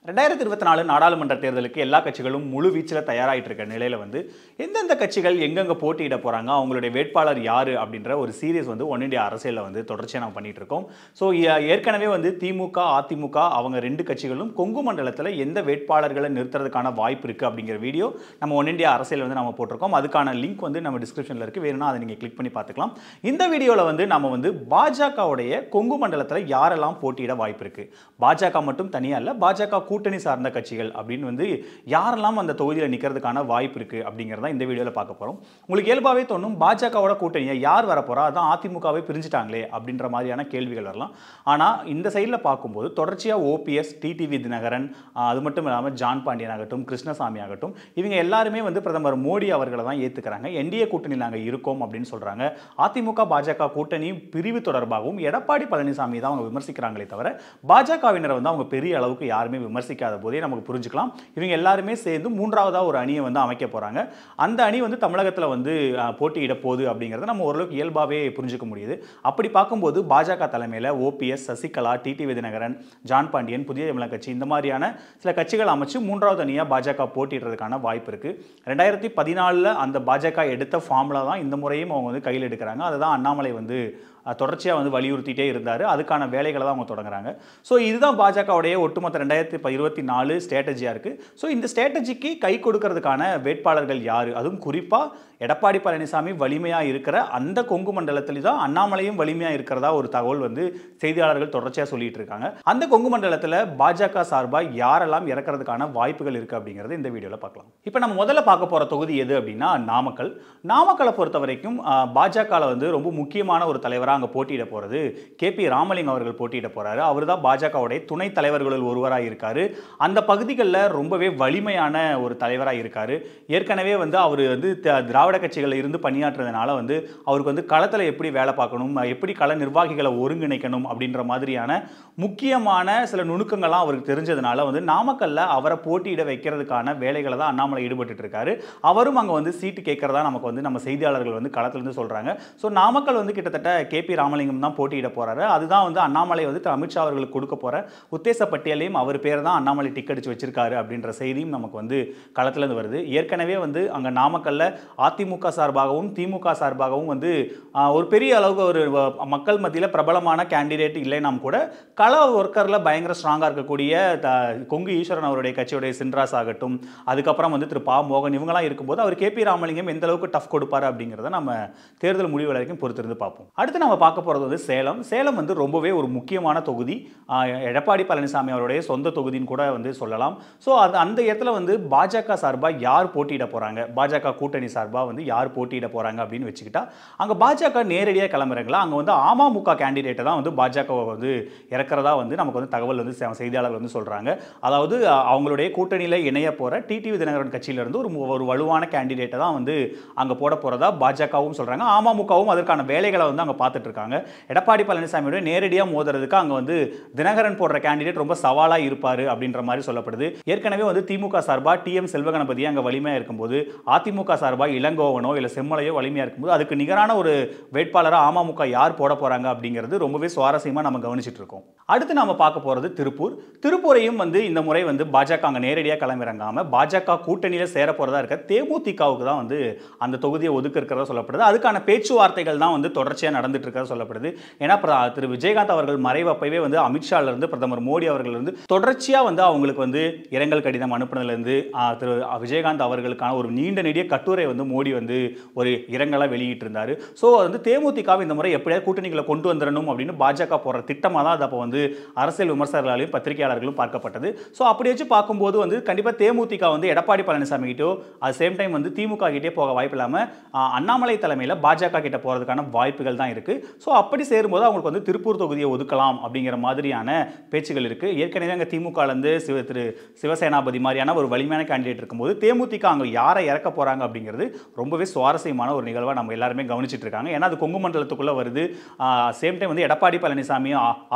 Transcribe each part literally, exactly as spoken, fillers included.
ரெண்டாயிரத்தி இருபத்தி நாலு நாடாளுமன்ற தேர்தலுக்கு எல்லா கட்சிகளும் முழு வீச்சில் தயாராகிட்டு இருக்க நிலையில் வந்து எந்தெந்த கட்சிகள் எங்கெங்கே போட்டியிட போகிறாங்க, அவங்களுடைய வேட்பாளர் யார் அப்படின்ற ஒரு சீரியஸ் வந்து ஒன் இண்டியா அரசியலில் வந்து தொடர்ச்சியாக நம்ம பண்ணிட்டு இருக்கோம். ஸோ ஏற்கனவே வந்து திமுக அதிமுக அவங்க ரெண்டு கட்சிகளும் கொங்கு மண்டலத்தில் எந்த வேட்பாளர்களை நிறுத்துறதுக்கான வாய்ப்பு இருக்குது அப்படிங்கிற வீடியோ நம்ம ஒன் இண்டியா அரசியல் வந்து நம்ம போட்டிருக்கோம். அதுக்கான லிங்க் வந்து நம்ம டிஸ்கிரிப்ஷனில் இருக்குது, வேணும்னா அதை நீங்கள் கிளிக் பண்ணி பார்த்துக்கலாம். இந்த வீடியோவில் வந்து நம்ம வந்து பாஜகவுடைய கொங்கு மண்டலத்தில் யாரெல்லாம் போட்டியிட வாய்ப்பு இருக்குது, பாஜக மட்டும் தனியாக இல்லை, பாஜக கூட்டணி சார்ந்த கட்சிகள் அப்படின்னு வந்து யாரெல்லாம் அந்த தொகுதியில் நிற்கிறதுக்கான வாய்ப்பு இருக்கு அப்படிங்கிறத இந்த வீடியோவில் பார்க்க போகிறோம். உங்களுக்கு இயல்பாகவே தோணும், பாஜகவோட கூட்டணியை யார் வரப்போறா, அதான் அதிமுகவை பிரிஞ்சுட்டாங்களே அப்படின்ற மாதிரியான கேள்விகள் வரலாம். ஆனால் இந்த சைடில் பார்க்கும்போது தொடர்ச்சியாக ஓபிஎஸ், டிடிவி தினகரன், அது மட்டும் இல்லாமல் ஜான் பாண்டியன் ஆகட்டும், கிருஷ்ணசாமி ஆகட்டும், இவங்க எல்லாருமே வந்து பிரதமர் மோடி அவர்களை தான் ஏற்றுக்கிறாங்க. என்டிஏ கூட்டணியில் நாங்கள் இருக்கோம் அப்படின்னு சொல்கிறாங்க. அதிமுக பாஜக கூட்டணி பிரிவு தொடர்பாகவும் எடப்பாடி பழனிசாமி தான் அவங்க விமர்சிக்கிறாங்களே தவிர பாஜகவினரை வந்து அவங்க பெரிய அளவுக்கு யாருமே விமர்சிக்காத போதே நமக்கு புரிஞ்சுக்கலாம். இவங்க எல்லாருமே சேர்ந்து மூன்றாவதாக ஒரு அணியை வந்து அமைக்க போகிறாங்க. அந்த அணி வந்து தமிழகத்தில் வந்து போட்டியிட போகுது அப்படிங்கிறத நம்ம ஓரளவுக்கு இயல்பாகவே புரிஞ்சுக்க முடியுது. அப்படி பார்க்கும்போது பாஜக தலைமையில் OPS, Sasikala, TTV Dhinakaran, John Pandian, Puthiya Tamizhaga கட்சி, இந்த மாதிரியான சில கட்சிகள் அமைச்சு மூன்றாவது அணியாக பாஜக போட்டியிடுறதுக்கான வாய்ப்பு இருக்குது. ரெண்டாயிரத்தி பதினாலில் அந்த பாஜக எடுத்த ஃபார்முலா தான் இந்த முறையும் அவங்க வந்து கையில் எடுக்கிறாங்க. அதுதான் அண்ணாமலை வந்து தொடர்ச்சியாக வந்து வலியுறுத்திட்டே இருந்தார். அதுக்கான வேலைகளை தான் அவங்க தொடங்குறாங்க. ஸோ இதுதான் பாஜகவுடைய ஒட்டுமொத்த ரெண்டாயிரத்தி இருபத்தி நாலு ஸ்ட்ராட்டஜியாக இருக்குது. ஸோ இந்த ஸ்ட்ராட்டஜிக்கு கை கொடுக்கறதுக்கான வேட்பாளர்கள் யார், அதுவும் குறிப்பாக எடப்பாடி பழனிசாமி வலிமையாக இருக்கிற அந்த கொங்கு மண்டலத்தில் தான் அண்ணாமலையும் வலிமையாக இருக்கிறதா ஒரு தகவல் வந்து செய்தியாளர்கள் தொடர்ச்சியாக சொல்லிட்டு இருக்காங்க. அந்த கொங்கு மண்டலத்தில் பாஜக சார்பாக யாரெல்லாம் இறக்கிறதுக்கான வாய்ப்புகள் இருக்குது அப்படிங்கிறத இந்த வீடியோவில் பார்க்கலாம். இப்போ நம்ம முதல்ல பார்க்க போகிற தொகுதி எது அப்படின்னா நாமக்கல். நாமக்கலை பொறுத்த வரைக்கும் பாஜகவில் வந்து ரொம்ப முக்கியமான ஒரு தலைவராக அங்கே போட்டியிட போகிறது கே பி ராமலிங்கம் அவர்கள் போட்டியிட போகிறாரு. அவர் தான் பாஜகவுடைய துணை தலைவர்களில் ஒருவராக இருக்கார். அந்த பகுதிகளில் ரொம்பவே வலிமையான ஒரு தலைவராக இருக்கார். ஏற்கனவே வந்து அவர் வந்து திராவிட கட்சிகளில் இருந்து பணியாற்றுறதுனால வந்து அவருக்கு வந்து களத்தில் எப்படி வேலை பார்க்கணும், எப்படி கள நிர்வாகிகளை ஒருங்கிணைக்கணும் அப்படின்ற மாதிரியான முக்கியமான சில நுணுக்கங்கள்லாம் அவருக்கு தெரிஞ்சதுனால வந்து நாமக்கல்ல அவரை போட்டியிட வைக்கிறதுக்கான வேலைகளை தான் அண்ணாமலை ஈடுபட்டு இருக்காரு. அவரும் அங்கே வந்து சீட்டு கேட்கறதா நமக்கு வந்து நம்ம செய்தியாளர்கள் வந்து களத்திலிருந்து சொல்கிறாங்க. ஸோ நாமக்கல் வந்து கிட்டத்தட்ட கே பி ராமலிங்கம் தான் போட்டியிட போறாரு. அதுதான் வந்து அண்ணாமலை வந்து அமித்ஷா அவர்களுக்கு கொடுக்க போற உத்தேச பட்டியலையும் அவர் பேர் தான் அண்ணாமலை டிக்கெட் அடிச்சு வச்சிருக்காரு அப்படின்ற செய்தியும் நமக்கு வந்து களத்திலிருந்து வருது. ஏற்கனவே வந்து அங்கே நாமக்கல்ல அதிமுக சார்பாகவும் திமுக சார்பாகவும் வந்து ஒரு பெரிய அளவுக்கு ஒரு மக்கள் மத்தியில் பிரபலமான கேண்டிடேட் இல்லைனாம் கூட கள ஒர்க்கரில் பயங்கர ஸ்ட்ராங்காக இருக்கக்கூடிய கொங்கு ஈஸ்வரன் அவருடைய கட்சியுடைய சின்ராஸ் ஆகட்டும், அதுக்கப்புறம் வந்து திரு பா மோகன், இவங்கெல்லாம் இருக்கும்போது அவர் கே பி ராமலிங்கம் எந்த அளவுக்கு டஃப் கொடுப்பாரு அப்படிங்கிறத நம்ம தேர்தல் முடிவு வரைக்கும் பொறுத்திருந்து பார்ப்போம். அடுத்து நம்ம பார்க்க போகிறது வந்து சேலம். சேலம் வந்து ரொம்பவே ஒரு முக்கியமான தொகுதி. எடப்பாடி பழனிசாமி அவருடைய சொந்த தொகுதின்னு கூட வந்து சொல்லலாம். ஸோ அது அந்த இடத்துல வந்து பாஜக சார்பாக யார் போட்டியிட போகிறாங்க, பாஜக கூட்டணி சார்பாக வந்து யார் போட்டியிட போகிறாங்க அப்படின்னு வச்சுக்கிட்டா அங்கே பாஜக நேரடியாக கிளம்புறாங்களா, அங்கே வந்து அமமுக கேண்டிடேட்டை தான் வந்து பாஜக வந்து இறக்கிறதா வந்து நமக்கு வந்து தகவல் வந்து செய்தியாளர்கள் வந்து சொல்கிறாங்க. அதாவது அவங்களுடைய கூட்டணியில் இணைய போகிற டிடிவி தினகரன் கட்சியிலிருந்து ஒரு ஒரு வலுவான கேண்டிடேட்டை தான் வந்து அங்கே போட போகிறதா பாஜகவும் சொல்கிறாங்க. அமமுகவும் அதற்கான வேலைகளை வந்து அங்கே பார்த்துட்டு இருக்காங்க. எடப்பாடி பழனிசாமியோட நேரடியாக மோதுறதுக்கு அங்கே வந்து தினகரன் போடுற கேண்டிடேட் ரொம்ப சவாலாக இருப்பார் அப்படின்ற மாதிரி சொல்லப்படுது. ஏற்கனவே வந்து திமுக சார்பாக டி எம் செல்வகணபதி அங்கே வலிமையாக இருக்கும்போது, அதிமுக சார்பாக இளங்கோவனோ இல்லை செம்மலையோ வலிமையாக இருக்கும்போது அதுக்கு நிகரான ஒரு வேட்பாளராக அமமுக யார் போட போகிறாங்க அப்படிங்கிறது ரொம்பவே சுவாரஸ்யமாக நம்ம கவனிச்சுட்டு இருக்கோம். அடுத்து நம்ம பார்க்க போகிறது திருப்பூர். திருப்பூரையும் வந்து இந்த முறை வந்து பாஜக அங்கே நேரடியாக கிளம்பிறங்காமல் பாஜக கூட்டணியில் சேர போகிறதா இருக்க தேமுதிகவுக்கு தான் வந்து அந்த தொகுதியை ஒதுக்க இருக்கிறதா சொல்லப்படுது. அதுக்கான பேச்சுவார்த்தைகள் தான் வந்து தொடர்ச்சியாக நடந்துட்டு இருக்கிறதா சொல்லப்படுது. ஏன்னா திரு விஜயகாந்த் அவர்கள் மறைவப்பவே வந்து அமித்ஷால இருந்து பிரதமர் மோடி அவர்கள் இருந்து தொடர்ச்சியாக வந்து அவங்களுக்கு வந்து இரங்கல் கடிதம் அனுப்புனதுலேருந்து திரு விஜயகாந்த் அவர்களுக்கான ஒரு நீண்ட நெடிய கட்டுரை வந்து மோடி வந்து ஒரு இரங்கலாக வெளியிட்டு இருந்தார். ஸோ வந்து தேமுதிகவை இந்த முறை எப்படியாவது கூட்டணிகளை கொண்டு வந்துடணும் அப்படின்னு பாஜக போடுற திட்டமாக தான் அது அப்போ வந்து அரசியல் விமர்சகர்களாலையும் பத்திரிகையாளர்களும் பார்க்கப்பட்டது. ஸோ அப்படி வச்சு பார்க்கும்போது வந்து கண்டிப்பாக தேமுதிக வந்து எடப்பாடி பழனிசாமி கிட்டோ அது சேம் டைம் வந்து திமுக கிட்டே போக வாய்ப்பு இல்லாமல் அண்ணாமலை தலைமையில் பாஜக கிட்ட போகிறதுக்கான வாய்ப்புகள் தான் இருக்குது. ஸோ அப்படி சேரும்போது அவங்களுக்கு வந்து திருப்பூர் தொகுதியை ஒதுக்கலாம் அப்படிங்கிற மாதிரியான பேச்சுகள் இருக்குது. ஏற்கனவே அங்கே திமுகலேருந்து சிவ திரு சிவசேனாபதி மாதிரியான ஒரு வலிமையான கேண்டிடேட் இருக்கும்போது தேமுதிக அங்கே யாரை இறக்க போகிறாங்க அப்படிங்கிறது ரொம்பவே சுவாரஸ்யமான ஒரு நிகழ்வாக நம்ம எல்லாருமே கவனிச்சுட்டு இருக்காங்க. ஏன்னா அது கொங்கு மண்டலத்துக்குள்ளே வருது. சேம் டைம் வந்து எடப்பாடி பழனிசாமி அதிமுக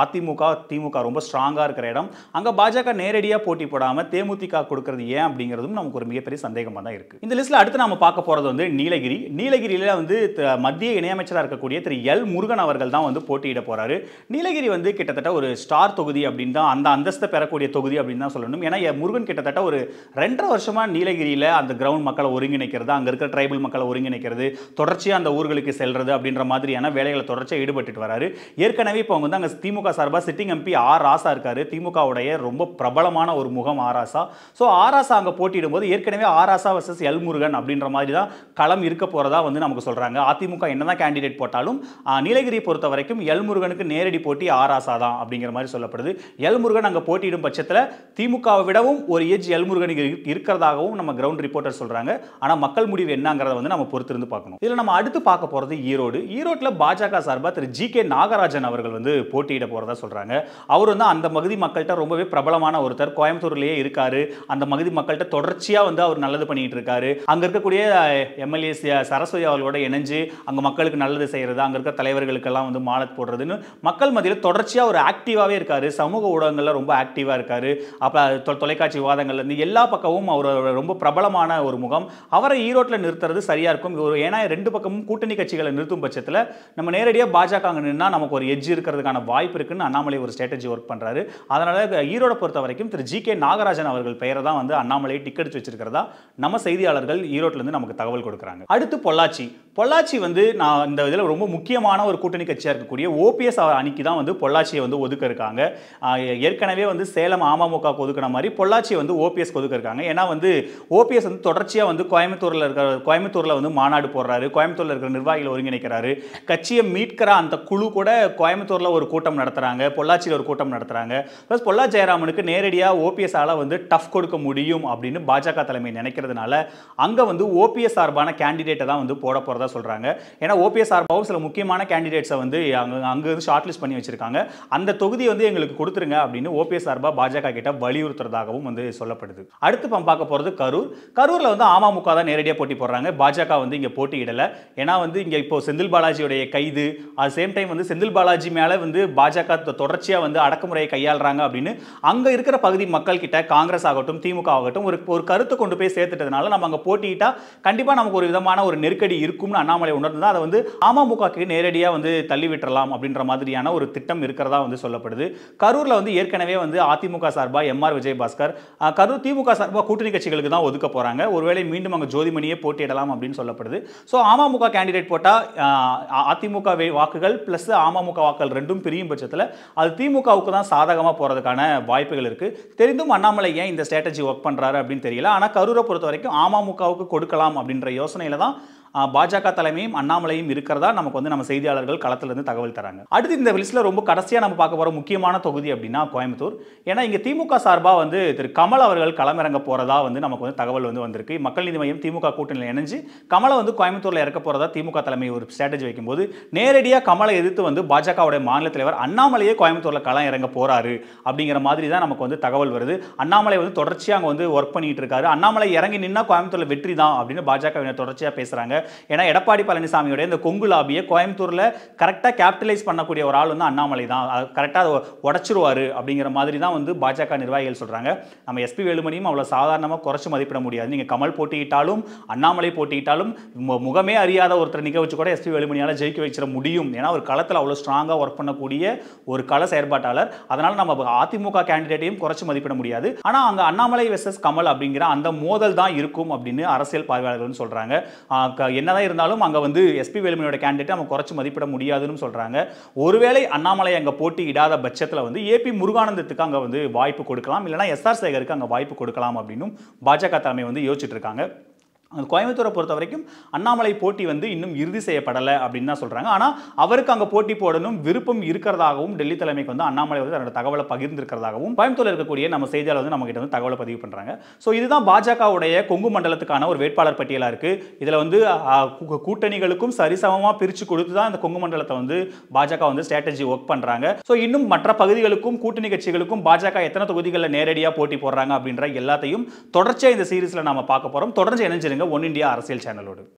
அதிமுக திமுக ரொம்ப ஸ்ட்ராங்கா இருக்கிற இடம். அங்க பாஜக நேரடியா போட்டி போடாம தேமுதிக கொடுக்கிறது ஏன் அப்படிங்கிறதும் நமக்கு ஒரு மிகப்பெரிய சந்தேகமா தான் இருக்கு. இந்த லிஸ்ட்ல அடுத்து நாம பார்க்க போறது வந்து நீலகிரி. நீலகிரியில வந்து மத்திய இணையமைச்சராக இருக்கக்கூடிய திரு எல் முருகன் அவர்கள் தான் வந்து போட்டியிட போறாரு. நீலகிரி வந்து கிட்டத்தட்ட ஒரு ஸ்டார் தொகுதி அப்படின்னு தான், அந்த அந்தஸ்தை பெறக்கூடிய தொகுதி அப்படின்னு தான் சொல்லணும். ஏன்னா முருகன் கிட்டத்தட்ட ஒரு ரெண்டரை வருஷமா நீலகிரியில அந்த கிரவுண்ட் மக்களை ஒருங்கிணைக்கிறது, அங்க இருக்கிற ட்ரைபல் மக்களை ஒருங்கிணைக்கிறது, தொடர்ச்சியா அந்த ஊர்களுக்கு செல்றது அப்படின்ற மாதிரியான வேலைகளை தொடர்ச்சியா ஈடுபட்டு வராரு. ஏற்கனவே இப்போ வந்து அங்க திமுக சார்பா சிட்டிங் எம்பி ஆர் ராசா இருக்காரு. திமுகவுடைய ரொம்ப பிரபலமான ஒரு முகம் R Raja. So R Raja அங்க போட்டியிடும் போது ஏற்கனவே R Raja versus L Murugan அப்படின்ற மாதிரி தான் களம் இருக்க போறதா வந்து நமக்கு சொல்றாங்க. அதிமுக என்னதான் கேண்டிடேட் போட்டாலும் நீலகிரி பொறுத்த வரைக்கும் எல் முருகனுக்கு நேரடி போட்டி ஆர் ராசா தான் அப்படிங்கிற மாதிரி சொல்லப்படுது. எல் முருகன் அங்க போட்டியிடும் பட்சத்தில் திமுகவை விடவும் ஒரு ஏஜ் எல் முருகனுக்கு இருக்கிறதாகவும் நம்ம கிரவுண்ட் ரிப்போர்ட்டர் சொல்றாங்க. ஆனா மக்கள் முடிவு என்னங்கிறத வந்து நம்ம பொறுத்திருந்து பார்க்கணும். இதுல நம்ம அடுத்து பார்க்க போறது ஈரோடு. ஈரோட்ல பாஜக சார்பா திரு ஜி கே நாகராஜன் அவர்கள் வந்து போட்டியிட போறதா சொல்றாங்க. அவர் வந்து அந்த மகதி மக்கள்கிட்ட ரொம்பவே பிரபலமான ஒருத்தர், கோயம்புத்தூர்லயே இருக்காரு. அந்த மகதி மக்கள்கிட்ட தொடர்ச்சியா வந்து அவர் நல்லது பண்ணிட்டு இருக்காரு. அங்க இருக்கக்கூடிய எம்எல்ஏ சரஸ்வதி அவர்களோட இணைஞ்சு அங்க மக்களுக்கு நல்லது செய்யறது, அங்க இருக்க தலைவர்களுக்கெல்லாம் வந்து மாலை போடுறதுன்னு மக்கள் மத்தியில் தொடர்ச்சியா ஒரு ஆக்டிவாவே இருக்காரு. சமூக ஊடகங்கள்ல ரொம்ப ஆக்டிவா இருக்காரு. அப்ப தொலைக்காட்சி விவாதங்கள்ல இருந்து எல்லா பக்கமும் அவர் ரொம்ப பிரபலமான ஒரு முகம். அவரை ஈரோட்டில் நிறுத்துறது சரியா இருக்கும். ஏன்னா ரெண்டு பக்கமும் கூட்டணி கட்சிகளை நிறுத்தும் பட்சத்தில் நம்ம நேரடியாக பாஜக நின்னா நமக்கு ஒரு எட்ஜ் இருக்கிறதுக்கான வாய்ப்பு இருக்குன்னு அண்ணாமலை ஒரு ஸ்ட்ராட்டஜி ஒர்க் பண்றாரு. அதனால ஈரோட பொறுத்த வரைக்கும் திரு ஜி கே நாகராஜன் அவர்கள் பெயரை தான் வந்து அண்ணாமலை டிக்கெட் வச்சிருக்கிறதா நம்ம செய்தியாளர்கள் ஈரோட்ல இருந்து நமக்கு தகவல் கொடுக்குறாங்க. அடுத்து பொள்ளாச்சி. பொள்ளாச்சி வந்து நான் இந்த இதில் ரொம்ப முக்கியமான ஒரு கூட்டணி கட்சியாக இருக்கக்கூடிய ஓபிஎஸ் அணிக்கு தான் வந்து பொள்ளாச்சியை வந்து ஒதுக்க இருக்காங்க. ஏற்கனவே வந்து சேலம் அமமுக ஒதுக்கின மாதிரி பொள்ளாச்சி வந்து ஓபிஎஸ் ஒதுக்க இருக்காங்க. ஏன்னா வந்து ஓபிஎஸ் வந்து தொடர்ச்சியாக வந்து கோயம்புத்தூரில் இருக்கிற கோயம்புத்தூரில் வந்து மாநாடு போடுறாரு, கோயம்புத்தூரில் இருக்கிற நிர்வாகிகளை ஒருங்கிணைக்கிறாரு. கட்சியை மீட்கிற அந்த குழு கூட கோயம்புத்தூரில் ஒரு கூட்டம் நடத்துறாங்க, பொள்ளாச்சியில் ஒரு கூட்டம் நடத்துறாங்க. ப்ளஸ் பொள்ளாச்சி ஜெயராமனுக்கு நேரடியாக ஓபிஎஸ் ஆல வந்து டஃப் கொடுக்க முடியும் அப்படின்னு பாஜக தலைமை நினைக்கிறதுனால அங்க வந்து ஓபிஎஸ் சார்பான கேண்டிடேட்டை தான் வந்து போட போறதா சொல்றாங்க. ஏன்னா ஓபிஎஸ் சார்பாகவும் சில முக்கியமான கேண்டிடேட்ஸை வந்து அங்க அங்க ஷார்ட் லிஸ்ட் பண்ணி வச்சிருக்காங்க. அந்த தொகுதியை வந்து எங்களுக்கு கொடுத்துருங்க அப்படின்னு ஓபிஎஸ் சார்பா பாஜக கிட்ட வலியுறுத்துறதாகவும் வந்து சொல்லப்படுது. அடுத்து நம்ம பார்க்க போறது கரூர். கரூர்ல வந்து அமமுக தான் நேரடியாக போட்டி போடுறாங்க. பாஜக வந்து இங்க போட்டியிடல. ஏன்னா வந்து இங்க இப்போ செந்தில் பாலாஜியுடைய கைது, அட் சேம் டைம் வந்து செந்தில் பாலாஜி மேல வந்து பாஜக தொடர்ச்சியா வந்து அடக்குமுறையை கையாளுறாங்க அப்படின்னு அங்க இருக்கிற பகுதி மக்கள் கிட்ட காங்கிரஸ் ஆகட்டும் திமுக ஆகட்டும் ஒரு ஒரு கருத்தை கொண்டு போய் சேர்த்துட்டதுனால நம்ம அங்க போட்டியிட்டா கண்டிப்பா நமக்கு ஒரு விதமான ஒரு நெருக்கடி இருக்கும்னு அண்ணாமலை உணர்ந்து அதை வந்து அமமுகக்கு நேரடியாக வந்து தள்ளி விட்டுறலாம் அப்படின்ற மாதிரியான ஒரு திட்டம் இருக்கிறதா வந்து சொல்லப்படுது. கரூர்ல வந்து ஏற்கனவே வந்து அதிமுக சார்பா எம் ஆர் விஜயபாஸ்கர், கரூர் திமுக சார்பா கூட்டணி கட்சிகளுக்கு தான் ஒதுக்க போறாங்க. ஒருவேளை மீண்டும் அங்க ஜோதிமணியே போட்டியிடலாம் அப்படின்னு சொல்லப்படுது. ஸோ அமமுக கேண்டிடேட் போட்டா அதிமுக வாக்குகள் பிளஸ் அமமுக வாக்குகள் ரெண்டும் பிரியும் பட்சத்தில் அது திமுகவுக்கு தான் சாதகமாக போறதுக்கான வாய்ப்புகள் இருக்கு. தெரிந்தும் அண்ணாமலை ஏன் இந்த ஸ்ட்ராட்டஜி ஒர்க் பண்றாரு அப்படின்னு தெரியல. ஆனா கரூரை பொறுத்த வரைக்கும் அமமுகவுக்கு கொடுக்கலாம் அப்படின்ற யோசனையில தான் பாஜக தலைமையும் அண்ணாமலையும் இருக்கிறதா நமக்கு வந்து நம்ம செய்தியாளர்கள் களத்துல இருந்து தகவல் தராங்க. அடுத்து இந்த லிஸ்ட்ல ரொம்ப கடைசியா நம்ம பார்க்க போற முக்கியமான தொகுதி அப்படின்னா கோயம்புத்தூர். ஏன்னா இங்க திமுக சார்பா வந்து திரு கமல் அவர்கள் களமிறங்க போறதா வந்து நமக்கு வந்து தகவல் வந்து வந்திருக்கு. மக்கள் நீதி மையம் திமுக கூட்டணியில் இணைஞ்சு கமலை வந்து கோயம்புத்தூர்ல இறக்க போறதா திமுக தலைமை ஒரு ஸ்ட்ராட்டஜி வைக்கும்போது நேரடியாக கமலை எதிர்த்து வந்து பாஜகவுடைய மாநில தலைவர் அண்ணாமலையே கோயம்புத்தூர்ல களம் இறங்க போறாரு அப்படிங்கிற மாதிரி தான் நமக்கு வந்து தகவல் வருது. அண்ணாமலை வந்து தொடர்ச்சியாக அங்க வந்து ஒர்க் பண்ணிட்டு இருக்காரு. அண்ணாமலை இறங்கி நின்னா கோயம்புத்தூர்ல வெற்றி தான் அப்படின்னு பாஜக தொடர்ச்சியா பேசுறாங்க. ஏன்னா எடப்பாடி பழனிசாமியோட இந்த கொங்கு லாபியை கோயம்புத்தூர்ல கரெக்டா கேபிட்டலைஸ் பண்ணக்கூடிய ஒரு ஆள் வந்து அண்ணாமலை தான். கரெக்டா உடைச்சிருவாரு அப்படிங்கிற மாதிரி தான் வந்து பாஜக நிர்வாகிகள் சொல்றாங்க. நம்ம எஸ்பி வேலுமணியும் அவ்வளவு சாதாரணமாக குறைச்சு மதிப்பிட முடியாது. நீங்க கமல் போட்டியிட்டாலும் அண்ணாமலை போட்டியிட்டாலும் முகமே அறியாத ஒருத்தர் நிக்க வச்சு கூட எஸ்பி வேலுமணியால ஜெயிக்க வச்சிட முடியும். ஏன்னா ஒரு களத்தில் அவ்வளவு ஸ்ட்ராங்கா ஒர்க் பண்ணக்கூடிய ஒரு கள செயற்பாட்டாளர். அதனால நம்ம அதிமுக கேண்டிடேட்டையும் குறைச்சு மதிப்பிட முடியாது. ஆனா அங்க அண்ணாமலை வெர்சஸ் கமல் அப்படிங்கிற அந்த மோதல் தான் இருக்கும் அப்படின்னு அரசியல் பார்வையாளர்கள் சொல்றாங்க. என்னதான் இருந்தாலும் அங்க வந்து எஸ்பி வேலுமணியோட கேண்டிடேட் நம்ம குறைச்சு மதிப்பிட முடியாதுன்னு சொல்றாங்க. ஒருவேளை அண்ணாமலை அங்க போட்டி இடாத பட்சத்தில் வந்து ஏபி முருகானந்தத்துக்கு அங்க வந்து வாய்ப்பு கொடுக்கலாம், இல்லைன்னா எஸ் ஆர் சேகருக்கு அங்க வாய்ப்பு கொடுக்கலாம் அப்படின்னு பாஜக தலைமை வந்து யோசிச்சுட்டு இருக்காங்க. கோயம்புத்தூரை பொறுத்த வரைக்கும் அண்ணாமலை போட்டி வந்து இன்னும் இறுதி செய்யப்படலை அப்படின்னு தான் சொல்றாங்க. ஆனால் அவருக்கு அங்கே போட்டி போடணும் விருப்பம் இருக்கிறதாகவும் டெல்லி தலைமைக்கு வந்து அண்ணாமலை வந்து தன்னோட தகவலை பகிர்ந்திருக்கிறதாகவும் கோயம்புத்தூரில் இருக்கக்கூடிய நம்ம செய்தியாளர் வந்து நம்ம கிட்ட வந்து தகவலை பதிவு பண்றாங்க. ஸோ இதுதான் பாஜகவுடைய கொங்கு மண்டலத்துக்கான ஒரு வேட்பாளர் பட்டியலாக இருக்கு. இதில் வந்து கூட்டணிகளுக்கும் சரிசமமாக பிரித்து கொடுத்து தான் இந்த கொங்கு மண்டலத்தை வந்து பாஜக வந்து ஸ்ட்ராட்டஜி ஒர்க் பண்றாங்க. ஸோ இன்னும் மற்ற பகுதிகளுக்கும் கூட்டணி கட்சிகளுக்கும் பாஜக எத்தனை தொகுதிகளில் நேரடியாக போட்டி போடுறாங்க அப்படின்ற எல்லாத்தையும் தொடர்ச்சியாக இந்த சீரீஸ்ல நாம பார்க்க போறோம். தொடர்ந்து இணைஞ்சிருங்க ஒன் இந்தியா அரசியல் சேனலோடு.